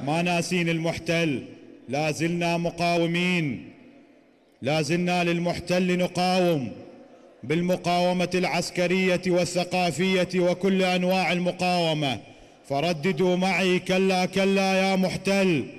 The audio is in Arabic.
ما ناسين المحتل، لا زلنا مقاومين، لا زلنا للمحتل نقاوم بالمقاومة العسكرية والثقافية وكل أنواع المقاومة. فرددوا معي: كلا كلا يا محتل.